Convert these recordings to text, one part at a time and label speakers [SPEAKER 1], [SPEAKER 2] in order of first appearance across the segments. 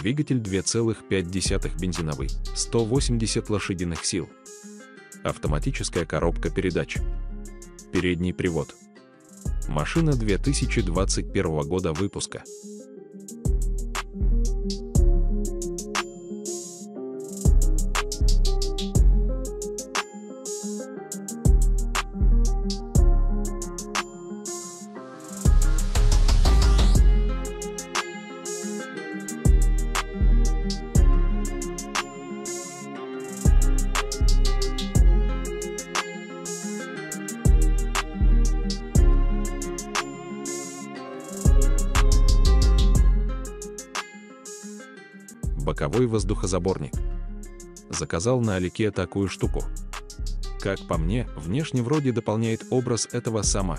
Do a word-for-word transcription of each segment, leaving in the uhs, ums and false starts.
[SPEAKER 1] Двигатель два целых пять десятых бензиновый, сто восемьдесят лошадиных сил. Автоматическая коробка передач. Передний привод. Машина две тысячи двадцать первого года выпуска. Боковой воздухозаборник. Заказал на Алике такую штуку. Как по мне, внешне вроде дополняет образ этого сама.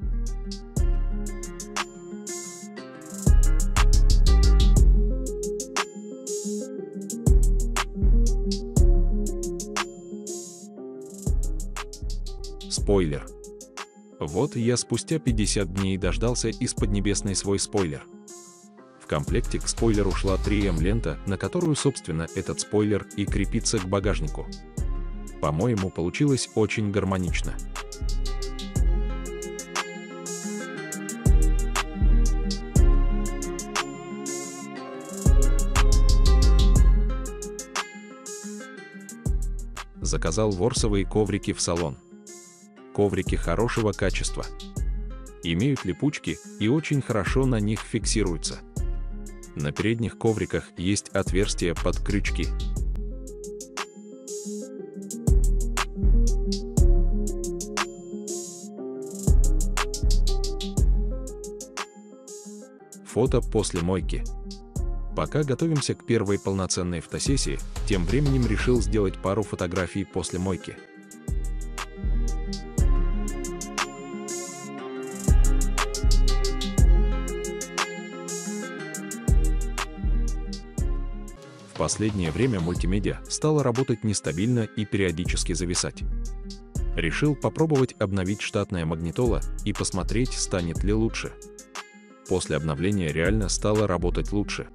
[SPEAKER 1] Спойлер. Вот я спустя пятьдесят дней дождался из Поднебесной свой спойлер. В комплекте к спойлеру шла три эм лента, на которую, собственно, этот спойлер и крепится к багажнику. По-моему, получилось очень гармонично. Заказал ворсовые коврики в салон. Коврики хорошего качества. Имеют липучки и очень хорошо на них фиксируются. На передних ковриках есть отверстия под крючки. Фото после мойки. Пока готовимся к первой полноценной фотосессии, тем временем решил сделать пару фотографий после мойки. В последнее время мультимедиа стала работать нестабильно и периодически зависать. Решил попробовать обновить штатное магнитола и посмотреть, станет ли лучше. После обновления реально стало работать лучше.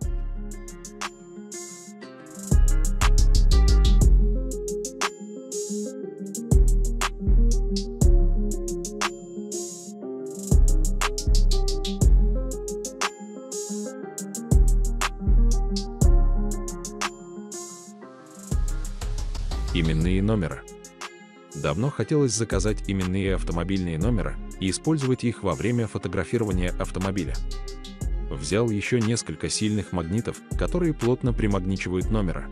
[SPEAKER 1] Именные номера. Давно хотелось заказать именные автомобильные номера и использовать их во время фотографирования автомобиля. Взял еще несколько сильных магнитов, которые плотно примагничивают номера.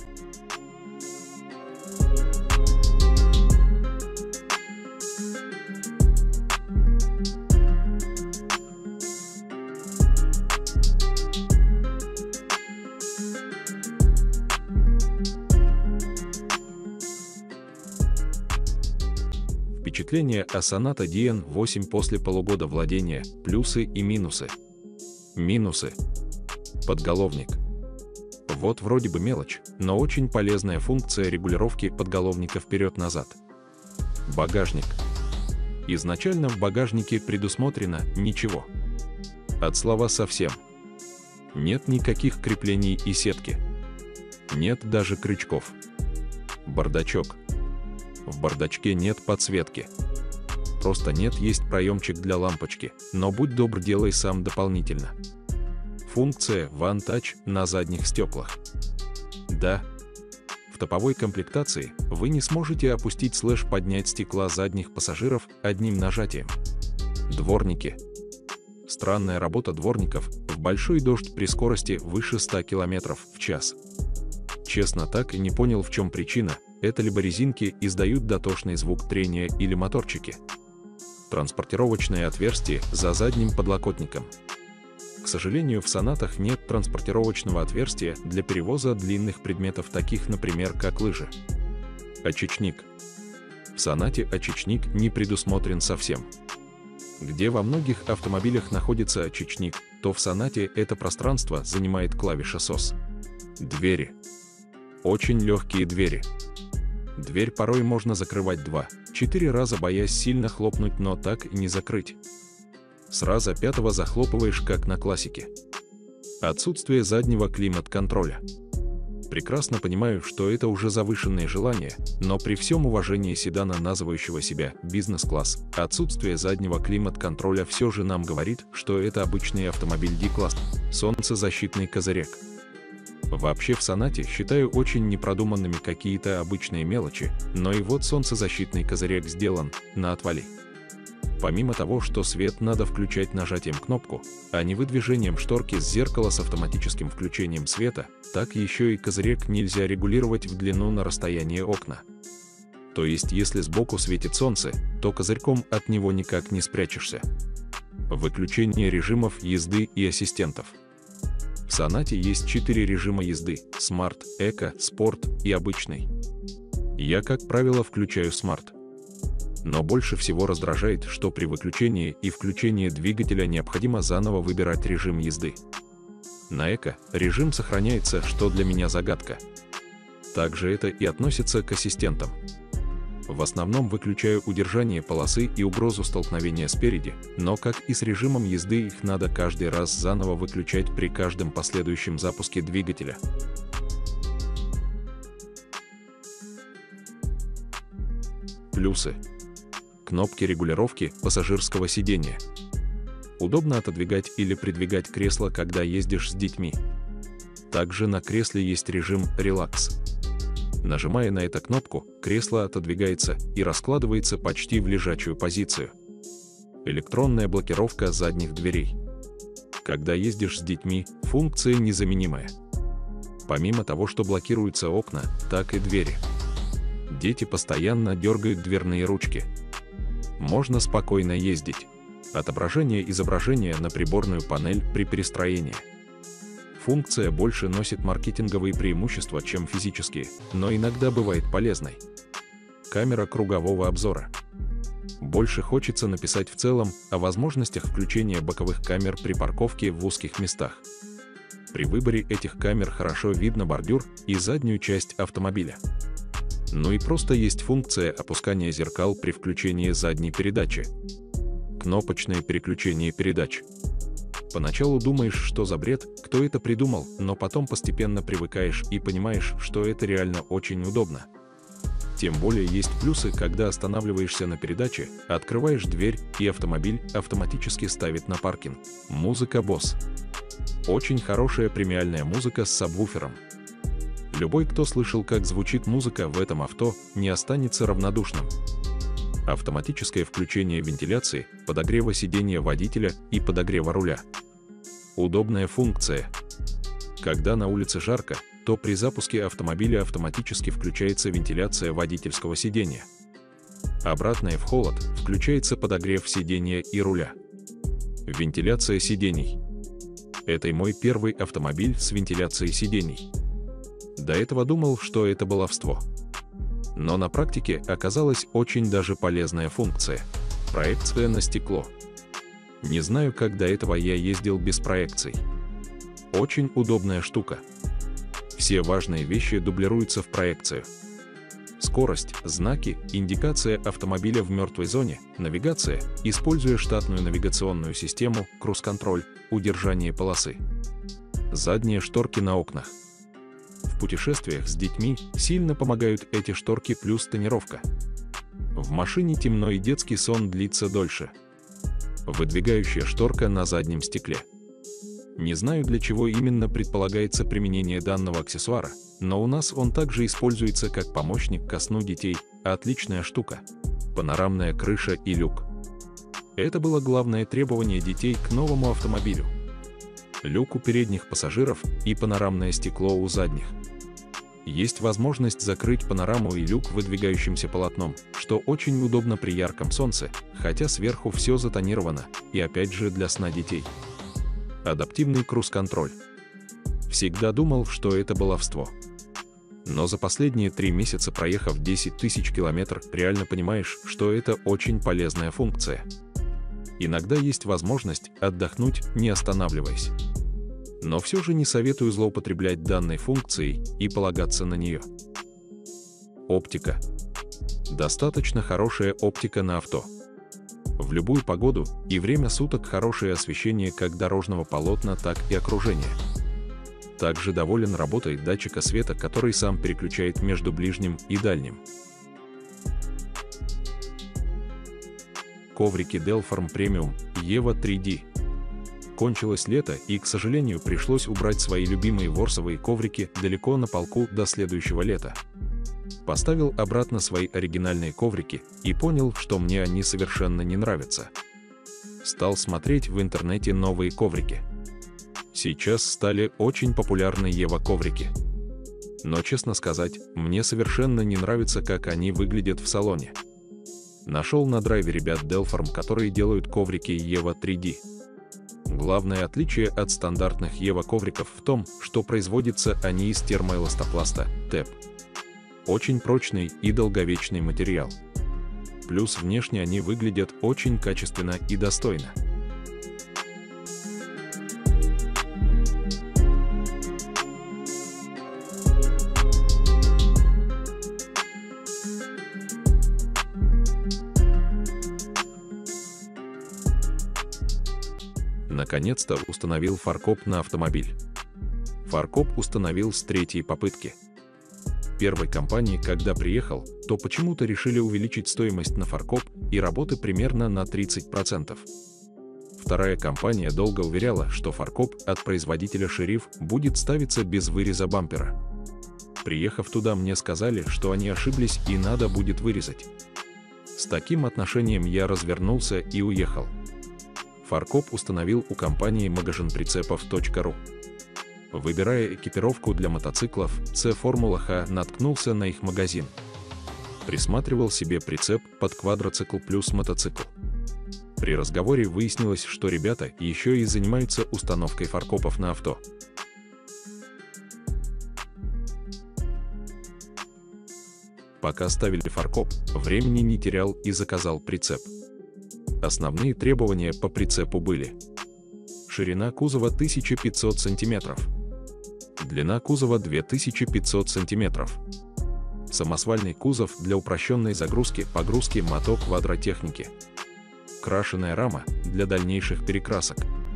[SPEAKER 1] Впечатление о Sonata ди эн восемь после полугода владения, плюсы и минусы. Минусы. Подголовник. Вот вроде бы мелочь, но очень полезная функция регулировки подголовника вперед-назад. Багажник. Изначально в багажнике предусмотрено ничего. От слова совсем. Нет никаких креплений и сетки. Нет даже крючков. Бардачок. В бардачке нет подсветки. Просто нет, есть проемчик для лампочки, но будь добр, делай сам дополнительно. Функция One Touch на задних стеклах. Да, в топовой комплектации вы не сможете опустить слэш поднять стекла задних пассажиров одним нажатием. Дворники. Странная работа дворников в большой дождь при скорости выше ста километров в час. Честно, так и не понял, в чем причина. Это либо резинки издают дотошный звук трения или моторчики. Транспортировочное отверстие за задним подлокотником. К сожалению, в Сонатах нет транспортировочного отверстия для перевоза длинных предметов, таких, например, как лыжи. Очечник. В Сонате очечник не предусмотрен совсем. Где во многих автомобилях находится очечник, то в Сонате это пространство занимает клавиша сос. Двери. Очень легкие двери. Дверь порой можно закрывать два-четыре раза, боясь сильно хлопнуть, но так и не закрыть. С раза пятого захлопываешь, как на классике. Отсутствие заднего климат-контроля. Прекрасно понимаю, что это уже завышенные желания, но при всем уважении седана, называющего себя бизнес-класс, отсутствие заднего климат-контроля все же нам говорит, что это обычный автомобиль D-класс, солнцезащитный козырек. Вообще в Сонате считаю очень непродуманными какие-то обычные мелочи, но и вот солнцезащитный козырек сделан на отвали. Помимо того, что свет надо включать нажатием кнопку, а не выдвижением шторки с зеркала с автоматическим включением света, так еще и козырек нельзя регулировать в длину на расстояние окна. То есть если сбоку светит солнце, то козырьком от него никак не спрячешься. Выключение режимов езды и ассистентов. В Сонате есть четыре режима езды – Smart, Eco, Sport и обычный. Я, как правило, включаю Smart. Но больше всего раздражает, что при выключении и включении двигателя необходимо заново выбирать режим езды. На Eco режим сохраняется, что для меня загадка. Также это и относится к ассистентам. В основном выключаю удержание полосы и угрозу столкновения спереди, но как и с режимом езды, их надо каждый раз заново выключать при каждом последующем запуске двигателя. Плюсы. Кнопки регулировки пассажирского сидения. Удобно отодвигать или придвигать кресло, когда ездишь с детьми. Также на кресле есть режим «Релакс». Нажимая на эту кнопку, кресло отодвигается и раскладывается почти в лежачую позицию. Электронная блокировка задних дверей. Когда ездишь с детьми, функция незаменимая. Помимо того, что блокируются окна, так и двери. Дети постоянно дергают дверные ручки. Можно спокойно ездить. Отображение изображения на приборную панель при перестроении. Функция больше носит маркетинговые преимущества, чем физические, но иногда бывает полезной. Камера кругового обзора. Больше хочется написать в целом о возможностях включения боковых камер при парковке в узких местах. При выборе этих камер хорошо видно бордюр и заднюю часть автомобиля. Ну и просто есть функция опускания зеркал при включении задней передачи. Кнопочное переключение передач. Поначалу думаешь, что за бред, кто это придумал, но потом постепенно привыкаешь и понимаешь, что это реально очень удобно. Тем более есть плюсы, когда останавливаешься на передаче, открываешь дверь и автомобиль автоматически ставит на паркинг. Музыка Bose. Очень хорошая премиальная музыка с сабвуфером. Любой, кто слышал, как звучит музыка в этом авто, не останется равнодушным. Автоматическое включение вентиляции, подогрева сидения водителя и подогрева руля. Удобная функция. Когда на улице жарко, то при запуске автомобиля автоматически включается вентиляция водительского сидения. Обратная в холод, включается подогрев сидения и руля. Вентиляция сидений. Это мой первый автомобиль с вентиляцией сидений. До этого думал, что это баловство. Но на практике оказалась очень даже полезная функция – проекция на стекло. Не знаю, как до этого я ездил без проекций. Очень удобная штука. Все важные вещи дублируются в проекцию. Скорость, знаки, индикация автомобиля в мертвой зоне, навигация, используя штатную навигационную систему, круиз-контроль, удержание полосы. Задние шторки на окнах. В путешествиях с детьми сильно помогают эти шторки плюс тонировка. В машине темно и детский сон длится дольше. Выдвигающая шторка на заднем стекле. Не знаю, для чего именно предполагается применение данного аксессуара, но у нас он также используется как помощник ко сну детей, отличная штука. Панорамная крыша и люк. Это было главное требование детей к новому автомобилю. Люк у передних пассажиров и панорамное стекло у задних. Есть возможность закрыть панораму и люк выдвигающимся полотном, что очень удобно при ярком солнце, хотя сверху все затонировано, и опять же для сна детей. Адаптивный круиз-контроль. Всегда думал, что это баловство. Но за последние три месяца, проехав десять тысяч километров, реально понимаешь, что это очень полезная функция. Иногда есть возможность отдохнуть, не останавливаясь. Но все же не советую злоупотреблять данной функцией и полагаться на нее. Оптика. Достаточно хорошая оптика на авто. В любую погоду и время суток хорошее освещение как дорожного полотна, так и окружения. Также доволен работой датчика света, который сам переключает между ближним и дальним. Коврики Delform Premium Eva три ди. Кончилось лето, и, к сожалению, пришлось убрать свои любимые ворсовые коврики далеко на полку до следующего лета. Поставил обратно свои оригинальные коврики и понял, что мне они совершенно не нравятся. Стал смотреть в интернете новые коврики. Сейчас стали очень популярны Eva коврики. Но, честно сказать, мне совершенно не нравится, как они выглядят в салоне. Нашел на драйве ребят Delform, которые делают коврики Eva три ди. Главное отличие от стандартных Eva ковриков в том, что производятся они из термоэластопласта тэ и пи. Очень прочный и долговечный материал. Плюс внешне они выглядят очень качественно и достойно. Наконец-то установил фаркоп на автомобиль. Фаркоп установил с третьей попытки. Первой компании, когда приехал, то почему-то решили увеличить стоимость на фаркоп и работы примерно на тридцать процентов. Вторая компания долго уверяла, что фаркоп от производителя Шериф будет ставиться без выреза бампера. Приехав туда, мне сказали, что они ошиблись и надо будет вырезать. С таким отношением я развернулся и уехал. Фаркоп установил у компании магазин прицепов точка ру. Выбирая экипировку для мотоциклов си Формула Х, наткнулся на их магазин. Присматривал себе прицеп под квадроцикл плюс мотоцикл. При разговоре выяснилось, что ребята еще и занимаются установкой фаркопов на авто. Пока ставили фаркоп, времени не терял и заказал прицеп. Основные требования по прицепу были: ширина кузова тысяча пятьсот сантиметров, длина кузова две тысячи пятьсот сантиметров, самосвальный кузов для упрощенной загрузки, погрузки моток квадротехники, крашеная рама для дальнейших перекрасок.